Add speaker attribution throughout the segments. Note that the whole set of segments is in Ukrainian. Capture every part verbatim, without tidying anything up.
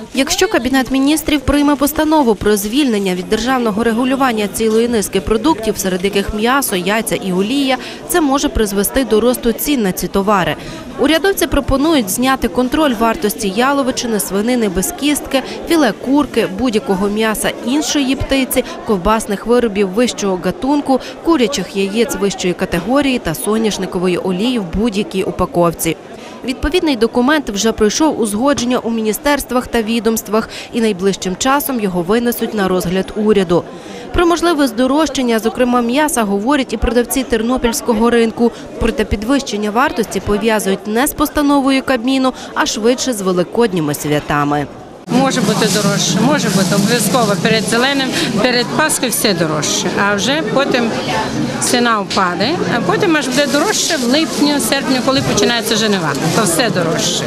Speaker 1: Якщо Кабінет міністрів прийме постанову про звільнення від державного регулювання цілої низки продуктів, серед яких м'ясо, яйця і олія, це може призвести до росту цін на ці товари. Урядовці пропонують зняти контроль вартості яловичини, свинини без кістки, філе курки, будь-якого м'яса іншої птиці, ковбасних виробів вищого гатунку, курячих яєць вищої категорії та соняшникової олії в будь-якій упаковці. Відповідний документ вже пройшов узгодження у міністерствах та відомствах і найближчим часом його винесуть на розгляд уряду. Про можливе здорожчання, зокрема м'яса, говорять і продавці тернопільського ринку. Проте підвищення вартості пов'язують не з постановою Кабміну, а швидше з великодніми святами.
Speaker 2: Може бути дорожче, може бути обов'язково перед зеленим, перед Пасхою все дорожче, а вже потім ціна впаде, а потім аж буде дорожче в липні, серпні, коли починається жнива, то все дорожче.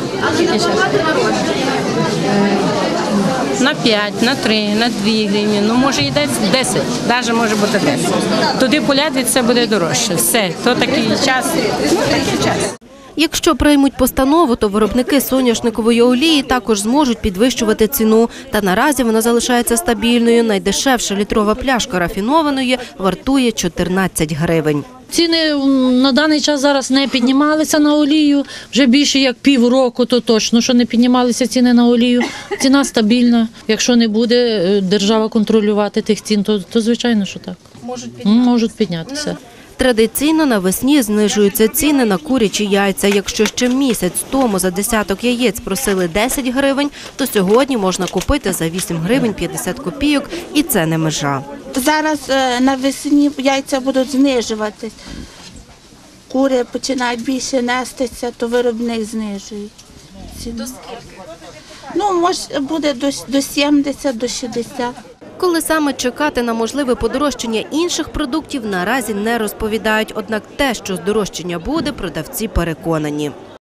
Speaker 2: На п'ять, на три, на дві гривні, ну може і десять, навіть може бути десять. Туди полядві це буде дорожче, все, то такий час, ну такий час.
Speaker 1: Якщо приймуть постанову, то виробники соняшникової олії також зможуть підвищувати ціну. Та наразі вона залишається стабільною. Найдешевша літрова пляшка рафінованої вартує чотирнадцять гривень.
Speaker 3: Ціни на даний час зараз не піднімалися на олію. Вже більше як півроку, то точно, що не піднімалися ціни на олію. Ціна стабільна. Якщо не буде держава контролювати тих цін, то, то звичайно, що так. Можуть піднятися. Можуть піднятися.
Speaker 1: Традиційно навесні знижуються ціни на курячі яйця. Якщо ще місяць тому за десяток яєць просили десять гривень, то сьогодні можна купити за вісім гривень п'ятдесят копійок, і це не межа.
Speaker 4: Зараз навесні яйця будуть знижуватись. Кури починають більше нестися, то виробник знижує ціну. До скільки? Ну, може, буде до, до сімдесят, до шістдесят.
Speaker 1: Коли саме чекати на можливе подорожчання інших продуктів, наразі не розповідають. Однак те, що здорожчання буде, продавці переконані.